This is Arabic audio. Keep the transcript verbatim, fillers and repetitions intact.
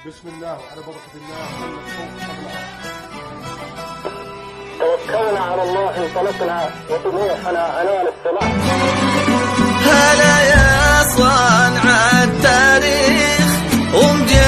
بسم الله وعلى بركة الله خلت صوت قبلها. توكلنا على الله انطلقنا وطموحنا أنال الصلاح. هلا يا صانع التاريخ ومجد